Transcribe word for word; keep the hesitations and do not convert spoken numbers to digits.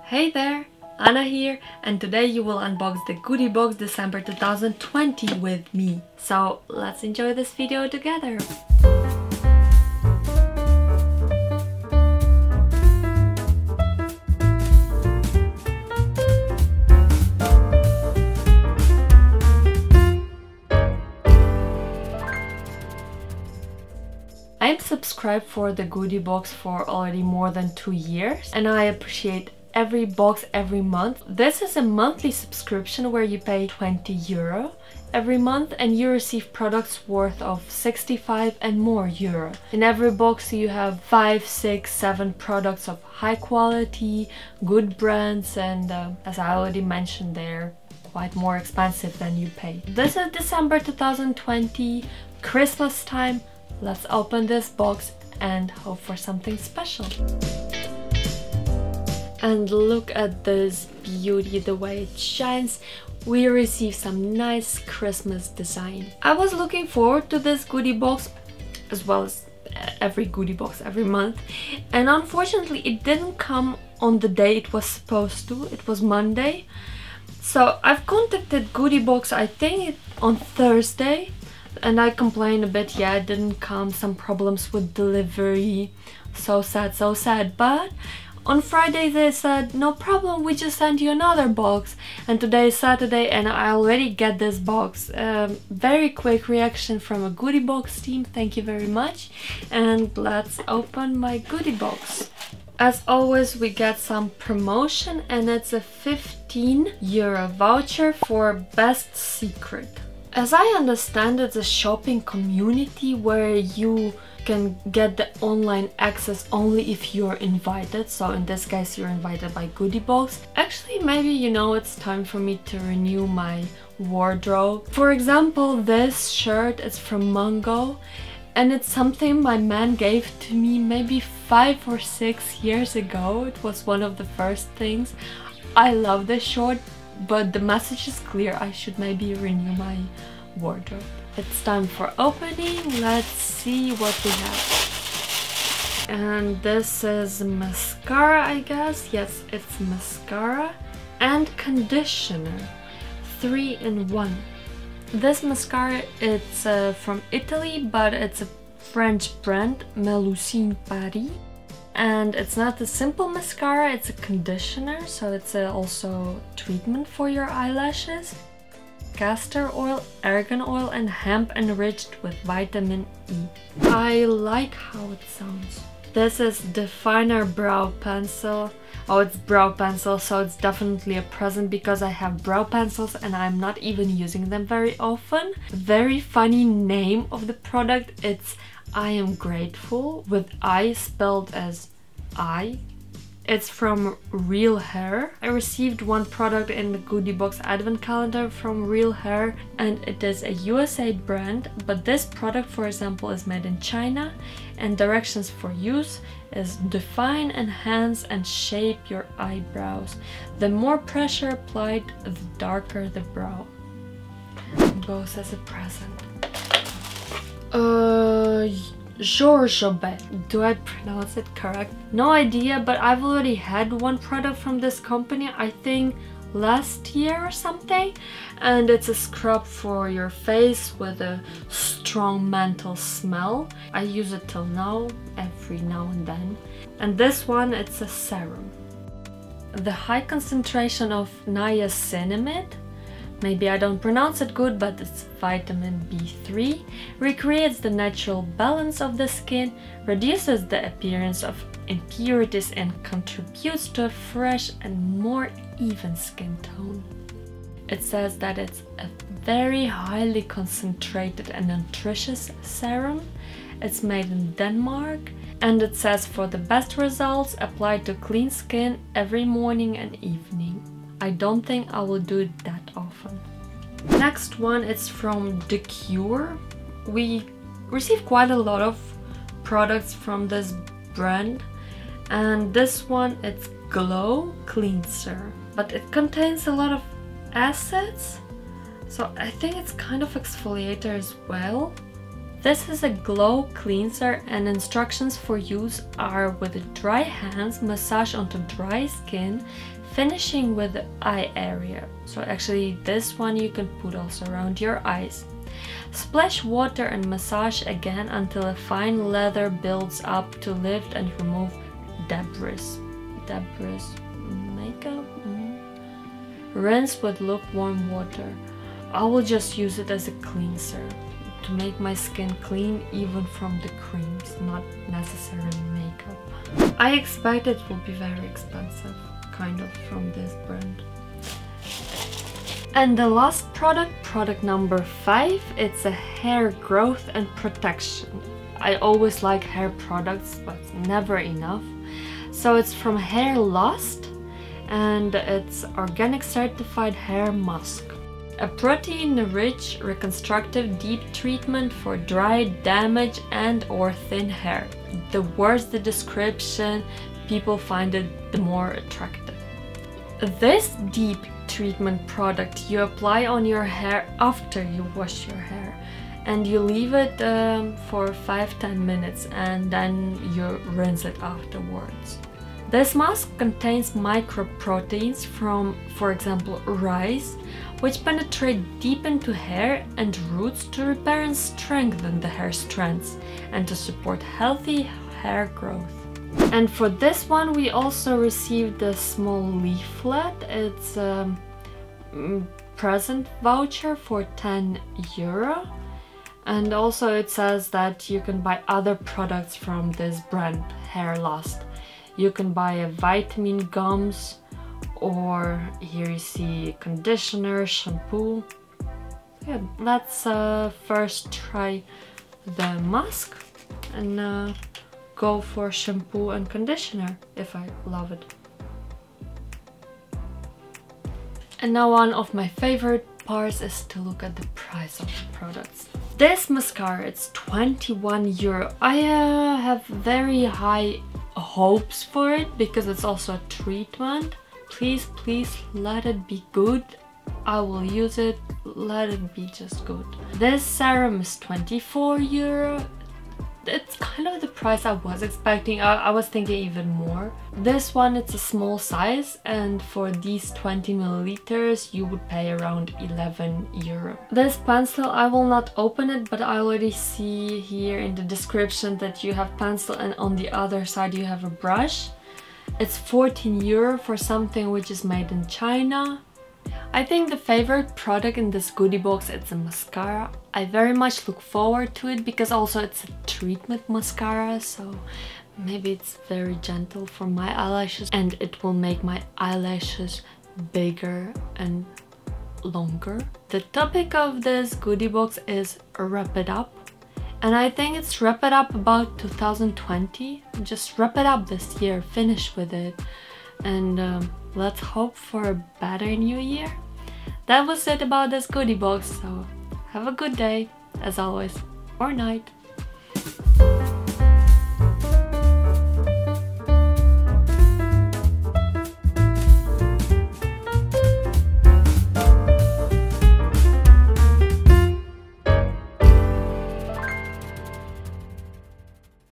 Hey there, Anna here, and today you will unbox the Goodiebox December two thousand twenty with me. So let's enjoy this video together. I am subscribed for the Goodiebox for already more than two years and I appreciate every box every month. This is a monthly subscription where you pay twenty euro every month and you receive products worth of sixty-five and more euro. In every box you have five, six, seven products of high quality, good brands, and uh, as I already mentioned, they're quite more expensive than you pay. This is December two thousand twenty, Christmas time. Let's open this box and hope for something special. And look at this beauty, the way it shines. We received some nice Christmas design. I was looking forward to this goodie box as well as every goodie box every month, and unfortunately it didn't come on the day it was supposed to. It was Monday. So I've contacted Goodiebox, I think on Thursday, and I complained a bit. Yeah, it didn't come, some problems with delivery, so sad, so sad. But on Friday they said, no problem, we just sent you another box. And today is Saturday and I already get this box. Um, very quick reaction from a Goodiebox team, thank you very much. And let's open my Goodiebox. As always, we get some promotion and it's a fifteen euro voucher for Best Secret. As I understand, it's a shopping community where you can get the online access only if you're invited. So in this case, you're invited by Goodiebox. Actually, maybe, you know, it's time for me to renew my wardrobe. For example, this shirt is from Mango and it's something my man gave to me maybe five or six years ago. It was one of the first things. I love this shirt, but the message is clear. I should maybe renew my wardrobe. It's time for opening. Let's see what we have. And this is mascara, I guess. Yes, it's mascara and conditioner, three in one. This mascara, it's uh, from Italy, but it's a French brand, Melusine Paris. And it's not a simple mascara, it's a conditioner, so it's a also treatment for your eyelashes. Castor oil, argan oil, and hemp enriched with vitamin E. I like how it sounds. This is Definer Brow Pencil. Oh, it's brow pencil, so it's definitely a present because I have brow pencils and I'm not even using them very often. Very funny name of the product. It's I Am Grateful, with I spelled as I. It's from Real Hair. I received one product in the Goodiebox advent calendar from Real Hair and it is a U S A brand, but this product, for example, is made in China, and directions for use is define, enhance and shape your eyebrows. The more pressure applied, the darker the brow. Both as a present. Uh... Jojoba. Do I pronounce it correct? No idea, but I've already had one product from this company, I think last year or something, and it's a scrub for your face with a strong menthol smell. I use it till now, every now and then. And this one, it's a serum. The high concentration of niacinamide, maybe I don't pronounce it good, but it's vitamin B three, recreates the natural balance of the skin, reduces the appearance of impurities and contributes to a fresh and more even skin tone. It says that it's a very highly concentrated and nutritious serum. It's made in Denmark, and it says for the best results, apply to clean skin every morning and evening. I don't think I will do it that often. Next one is from The Cure. We received quite a lot of products from this brand, and this one, it's Glow Cleanser, but it contains a lot of acids, so I think it's kind of exfoliator as well. This is a glow cleanser and instructions for use are with dry hands, massage onto dry skin, Finishing with the eye area. So actually this one you can put also around your eyes. Splash water and massage again until a fine lather builds up to lift and remove debris. Debris makeup? Mm. Rinse with lukewarm water. I will just use it as a cleanser to make my skin clean even from the creams, not necessarily makeup. I expect it will be very expensive, kind of, from this brand. And the last product, product number five, it's a hair growth and protection. I always like hair products, but never enough. So it's from Hair Lost, and it's organic certified hair mask. A protein-rich reconstructive deep treatment for dry, damaged and or thin hair. The worse the description, people find it the more attractive. This deep treatment product you apply on your hair after you wash your hair, and you leave it um, for five to ten minutes and then you rinse it afterwards. This mask contains microproteins from, for example, rice, which penetrate deep into hair and roots to repair and strengthen the hair strands and to support healthy hair growth. And for this one we also received a small leaflet. It's a present voucher for ten euro. And also it says that you can buy other products from this brand, Hair Lost. You can buy a vitamin gums, or here you see conditioner, shampoo. Yeah, let's uh, first try the mask and uh, go for shampoo and conditioner if I love it. And now one of my favorite parts is to look at the price of the products. This mascara, it's twenty-one euro. I uh, have very high hopes for it because it's also a treatment. Please, please let it be good. I will use it. Let it be just good. This serum is twenty-four euro. It's kind of the price I was expecting. I, I was thinking even more. This one, it's a small size, and for these twenty milliliters you would pay around eleven euro. This pencil, I will not open it, but I already see here in the description that you have pencil and on the other side you have a brush. It's fourteen euro for something which is made in China. I think the favorite product in this goodie box, it's a mascara. I very much look forward to it because also it's a treatment mascara, so maybe it's very gentle for my eyelashes and it will make my eyelashes bigger and longer. The topic of this goodie box is wrap it up. And I think it's wrap it up about two thousand twenty. Just wrap it up this year, finish with it. And um, let's hope for a better new year. That was it about this goodie box, so have a good day, as always, or night.